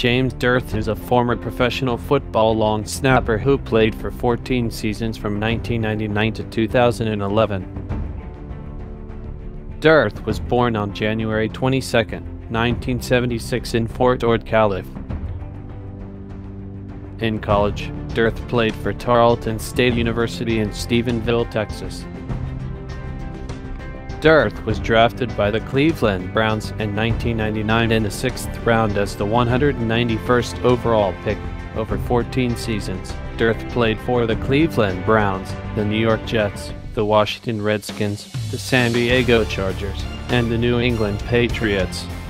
James Dearth is a former professional football long snapper who played for 14 seasons from 1999 to 2011. Dearth was born on January 22, 1976 in Fort Ord, California. In college, Dearth played for Tarleton State University in Stephenville, Texas. Dearth was drafted by the Cleveland Browns in 1999 in the 6th round as the 191st overall pick. Over 14 seasons, Dearth played for the Cleveland Browns, the New York Jets, the Washington Redskins, the San Diego Chargers, and the New England Patriots.